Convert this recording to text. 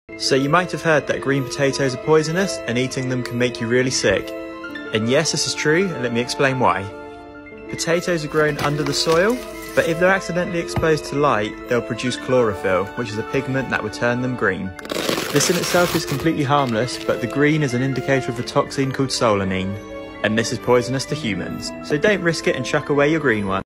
So you might have heard that green potatoes are poisonous and eating them can make you really sick. And yes, this is true, and let me explain why. Potatoes are grown under the soil, but if they're accidentally exposed to light, they'll produce chlorophyll, which is a pigment that would turn them green. This in itself is completely harmless, but the green is an indicator of a toxin called solanine, and this is poisonous to humans. So don't risk it and chuck away your green one.